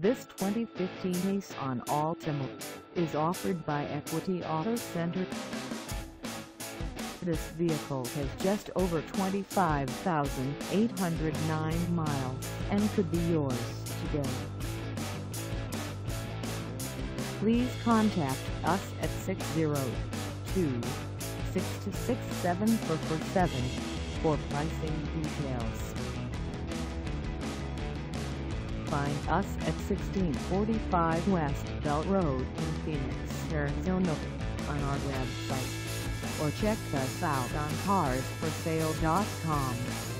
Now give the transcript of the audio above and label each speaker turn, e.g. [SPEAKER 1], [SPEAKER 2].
[SPEAKER 1] This 2015 Nissan Altima is offered by Equity Auto Center. This vehicle has just over 25,809 miles and could be yours today. Please contact us at 602-626-7447 for pricing details. Find us at 1645 West Bell Road in Phoenix, Arizona on our website, or check us out on carsforsale.com.